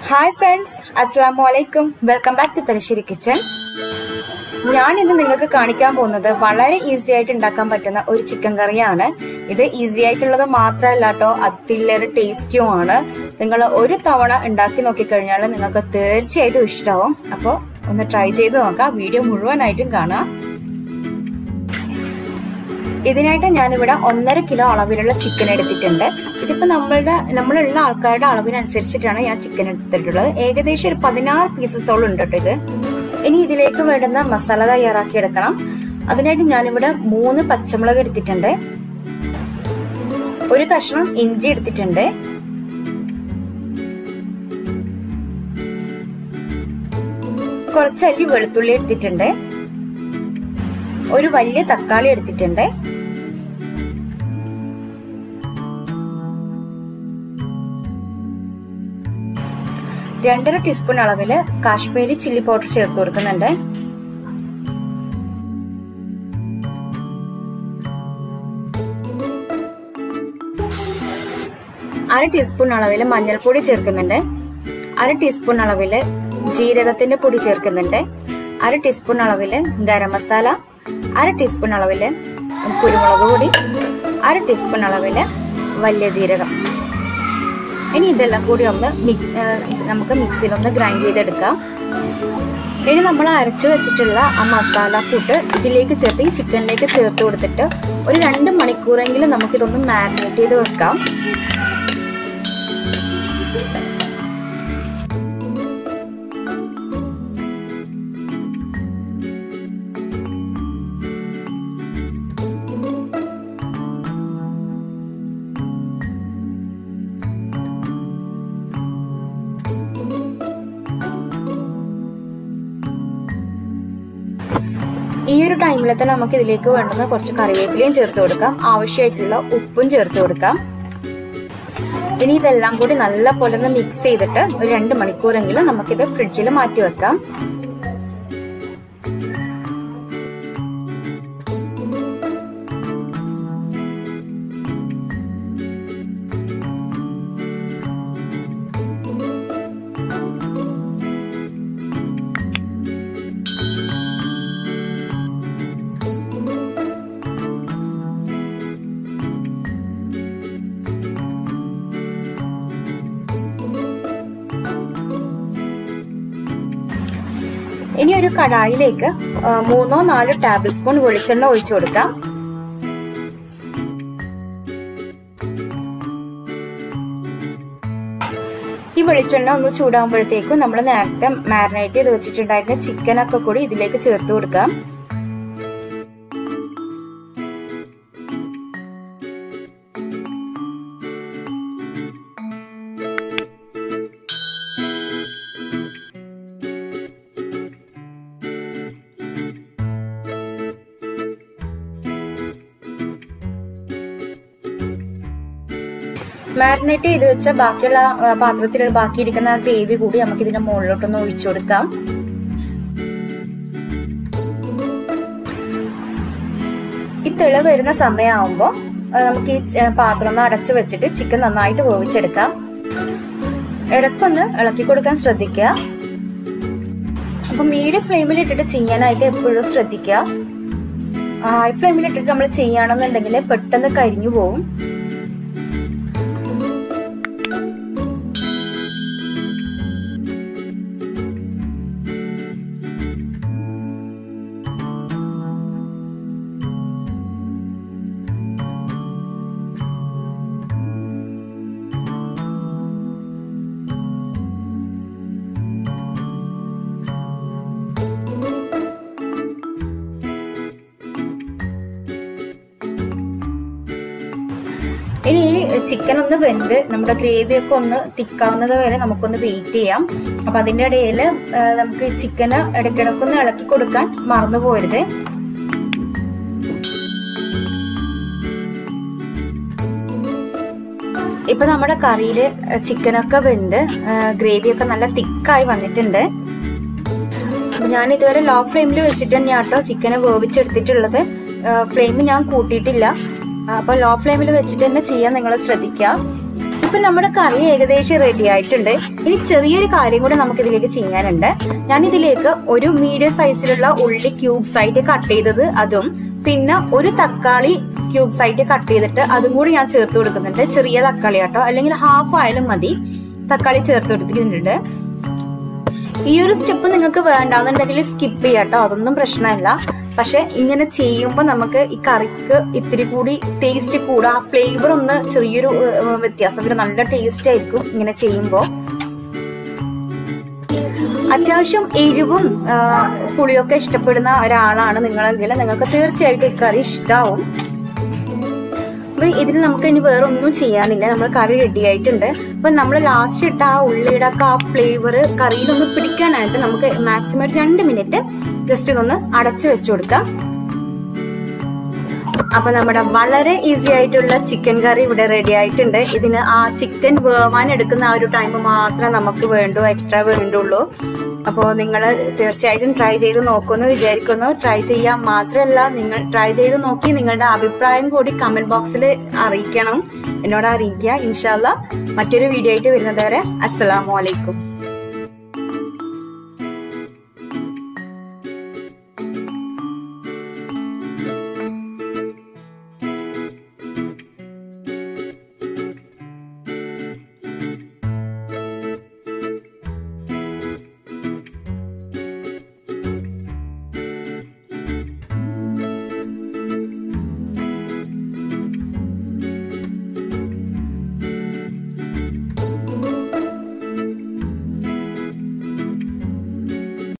Hi friends, Assalamualaikum. Welcome back to Talasheri Kitchen. ഞാൻ ഇന്ന് നിങ്ങൾക്ക് കാണിക്കാൻ പോകുന്നത് വളരെ ഈസി ആയിട്ട് ഉണ്ടാക്കാൻ പറ്റുന്ന ഒരു ചിക്കൻ കറിയാണ്. ഇത് ഈസി ആയിട്ടുള്ളത് മാത്രമല്ല കേട്ടോ, അതിലേറെ ടേസ്റ്റിയുമാണ്. നിങ്ങൾ ഒരു തവണ ഉണ്ടാക്കി നോക്കിക്കഴിഞ്ഞാൽ നിങ്ങൾക്ക് തീർച്ചയായിട്ടും ഇഷ്ടമാവും. അപ്പോൾ ഒന്ന് ട്രൈ ചെയ്ത് നോക്കാം. വീഡിയോ മുഴുവനായിട്ടും കാണാം. ഇതിനായിട്ട് ഞാനിവിടെ 1.5 കിലോ അളവിലുള്ള ചിക്കൻ എടുത്തിട്ടുണ്ട്. ഇതിപ്പോ നമ്മളുള്ള ആൾക്കാരുടെ അളവിനനുസരിച്ചിട്ടാണ് ഞാൻ ചിക്കൻ എടുത്തിട്ടുള്ളത്. ഏകദേശം ഒരു 16 പീസസോളം ഉണ്ട് കേട്ടോ ഇത്. ഇനി ഇതിലേക്ക് വേണ്ടുന്ന മസാല തയ്യാറാക്കി എടുക്കണം. അതിനായിട്ട് ഞാനിവിടെ 3 പച്ചമുളക് എടുത്തിട്ടുണ്ട്, ഒരു കഷ്ണം ഇഞ്ചി എടുത്തിട്ടുണ്ട്, കുറച്ചല്ലി വെളുത്തുള്ളി എടുത്തിട്ടുണ്ട്, ഒരു വലിയ തക്കാളി എടുത്തിട്ടുണ്ട്, രണ്ടര ടീസ്പൂൺ അളവില് കാശ്മീരി ചില്ലി പൗഡർ ചേർത്ത് കൊടുക്കുന്നുണ്ട്, അര ടീസ്പൂൺ അളവില് മഞ്ഞൾപ്പൊടി ചേർക്കുന്നുണ്ട്, അര ടീസ്പൂൺ അളവില് ജീരകത്തിന്റെ പൊടി ചേർക്കുന്നുണ്ട്, അര ടീസ്പൂൺ അളവില് ഗരം മസാല, അര ടീസ്പൂൺ അളവില് കുരുമുളക് പൊടി, അര ടീസ്പൂൺ അളവില് വലിയ ജീരകം. ഇനി ഇതെല്ലാം കൂടി ഒന്ന് നമുക്ക് മിക്സിയിലൊന്ന് ഗ്രൈൻഡ് ചെയ്തെടുക്കാം. ഇനി നമ്മൾ അരച്ചു വെച്ചിട്ടുള്ള ആ മസാല കൂട്ട് ഇതിലേക്ക് ചേർത്ത് ഈ ചിക്കനിലേക്ക് ചേർത്ത് കൊടുത്തിട്ട് ഒരു 2 മണിക്കൂറെങ്കിലും നമുക്കിതൊന്ന് മാരിനേറ്റ് ചെയ്ത് വെക്കാം. ഈ ഒരു ടൈമിൽ തന്നെ നമുക്ക് ഇതിലേക്ക് വേണ്ടുന്ന കുറച്ച് കറിവേപ്പിലയും ചേർത്ത് കൊടുക്കാം, ആവശ്യമായിട്ടുള്ള ഉപ്പും ചേർത്ത് കൊടുക്കാം. ഇനി ഇതെല്ലാം കൂടി നല്ല പോലെ ഒന്ന് മിക്സ് ചെയ്തിട്ട് ഒരു 2 മണിക്കൂറെങ്കിലും നമുക്കിത് ഫ്രിഡ്ജിൽ മാറ്റി വെക്കാം. ഇനി ഒരു കടായിലേക്ക് 3-4 ടേബിൾ സ്പൂൺ വെളിച്ചെണ്ണ ഒഴിച്ചു കൊടുക്കാം. ഈ വെളിച്ചെണ്ണ ഒന്ന് ചൂടാകുമ്പോഴത്തേക്കും നമ്മൾ നേരത്തെ മാരിനേറ്റ് ചെയ്ത് വെച്ചിട്ടുണ്ടായിരുന്ന ചിക്കനൊക്കെ കൂടി ഇതിലേക്ക് ചേർത്ത് കൊടുക്കാം. മാരിനേറ്റ് ചെയ്ത് വെച്ച ബാക്കിയുള്ള പാത്രത്തിൽ ബാക്കിയിരിക്കുന്ന ഗ്രേവി കൂടി നമുക്ക് ഇതിന്റെ മുകളിലോട്ടൊന്ന് ഒഴിച്ചു കൊടുക്കാം. ഈ തിള വരുന്ന സമയമാകുമ്പോൾ നമുക്ക് ഈ പാത്രം ഒന്ന് അടച്ചു വെച്ചിട്ട് ചിക്കൻ നന്നായിട്ട് വേവിച്ചെടുക്കാം. ഇടയ്ക്കൊന്ന് ഇളക്കി കൊടുക്കാൻ ശ്രദ്ധിക്കുക. അപ്പൊ മീഡിയം ഫ്ലെയിമിൽ ഇട്ടിട്ട് ചെയ്യാനായിട്ട് എപ്പോഴും ശ്രദ്ധിക്കുക. ഹൈ ഫ്ലെയിമിൽ ഇട്ടിട്ട് നമ്മൾ ചെയ്യുകയാണെന്നുണ്ടെങ്കിൽ പെട്ടെന്ന് കരിഞ്ഞു പോകും. ഇനി ഈ ചിക്കൻ ഒന്ന് വെന്ത് നമ്മുടെ ഗ്രേവി ഒക്കെ ഒന്ന് തിക്കാവുന്നത് വരെ നമുക്കൊന്ന് വെയിറ്റ് ചെയ്യാം. അപ്പൊ അതിന്റെ ഇടയിൽ നമുക്ക് ചിക്കന് ഇടയ്ക്കിടക്കൊന്ന് ഇളക്കി കൊടുക്കാൻ മറന്നു പോരുത്. ഇപ്പൊ നമ്മുടെ കറിയില് ചിക്കനൊക്കെ വെന്ത് ഗ്രേവിയൊക്കെ നല്ല തിക്കായി വന്നിട്ടുണ്ട്. ഞാൻ ഇതുവരെ ലോ ഫ്ലെയിമിൽ വെച്ചിട്ട് തന്നെയാട്ടോ ചിക്കനെ വേവിച്ചെടുത്തിട്ടുള്ളത്. ഫ്ലെയിം ഞാൻ കൂട്ടിയിട്ടില്ല. അപ്പോൾ ലോ ഫ്ലെയിമിൽ വെച്ചിട്ട് തന്നെ ചെയ്യാൻ നിങ്ങൾ ശ്രദ്ധിക്കുക. ഇപ്പൊ നമ്മുടെ കറി ഏകദേശം റെഡി ആയിട്ടുണ്ട്. ഇനി ചെറിയൊരു കാര്യം കൂടെ നമുക്ക് ഇതിലേക്ക് ചെയ്യാനുണ്ട്. ഞാൻ ഇതിലേക്ക് ഒരു മീഡിയം സൈസിലുള്ള ഉള്ളി ക്യൂബ്സ് ആയിട്ട് കട്ട് ചെയ്തത്, അതും പിന്നെ ഒരു തക്കാളി ക്യൂബ്സ് ആയിട്ട് കട്ട് ചെയ്തിട്ട് അതും കൂടി ഞാൻ ചേർത്ത് കൊടുക്കുന്നുണ്ട്. ചെറിയ തക്കാളി ആട്ടോ, അല്ലെങ്കിൽ ഹാഫ് ആയാലും മതി. തക്കാളി ചേർത്ത് കൊടുത്തിട്ടുണ്ട്. ഈ ഒരു സ്റ്റെപ്പ് നിങ്ങൾക്ക് വേണ്ടാന്നുണ്ടെങ്കിൽ സ്കിപ്പ് ചെയ്യാട്ടോ, അതൊന്നും പ്രശ്നമല്ല. പക്ഷെ ഇങ്ങനെ ചെയ്യുമ്പോൾ നമുക്ക് ഈ കറിക്ക് ഇത്തിരി കൂടി ടേസ്റ്റ് കൂടുക, ആ ഫ്ലേവർ ഒന്ന് ചെറിയൊരു വ്യത്യാസം, പിന്നെ നല്ല ടേസ്റ്റ് ആയിരിക്കും ഇങ്ങനെ ചെയ്യുമ്പോൾ. അത്യാവശ്യം എരിവും പുളിയൊക്കെ ഇഷ്ടപ്പെടുന്ന ഒരാളാണ് നിങ്ങളെങ്കിൽ നിങ്ങൾക്ക് തീർച്ചയായിട്ടും ഈ കറി ഇഷ്ടാവും. അപ്പൊ ഇതിന് നമുക്ക് ഇനി വേറെ ഒന്നും ചെയ്യാനില്ല, നമ്മൾ കറി റെഡി ആയിട്ടുണ്ട്. അപ്പൊ നമ്മൾ ലാസ്റ്റ് ഇട്ട ആ ഉള്ളിയുടെ ഒക്കെ ആ ഫ്ലേവർ കറിയിലൊന്ന് പിടിക്കാനായിട്ട് നമുക്ക് മാക്സിമം ഒരു 2 മിനിറ്റ് ജസ്റ്റ് ഒന്ന് അടച്ചു വെച്ചു കൊടുക്കാം. അപ്പൊ നമ്മുടെ വളരെ ഈസി ആയിട്ടുള്ള ചിക്കൻ കറി ഇവിടെ റെഡി ആയിട്ടുണ്ട്. ഇതിന് ആ ചിക്കൻ വേവാൻ എടുക്കുന്ന ആ ഒരു ടൈം മാത്രമേ നമുക്ക് എക്സ്ട്രാ വേണ്ടുള്ളൂ. അപ്പോൾ നിങ്ങൾ തീർച്ചയായിട്ടും ട്രൈ ചെയ്ത് നോക്കുമെന്ന് വിചാരിക്കുന്നു. ട്രൈ ചെയ്യാൻ മാത്രമല്ല, നിങ്ങൾ ട്രൈ ചെയ്ത് നോക്കി നിങ്ങളുടെ അഭിപ്രായം കൂടി കമന്റ് ബോക്സിൽ അറിയിക്കണം, എന്നോട് അറിയിക്കുക. ഇൻഷാ അല്ലാഹ് മറ്റൊരു വീഡിയോ ആയിട്ട് വരുന്നത് വരെ അസ്സലാമു അലൈക്കും.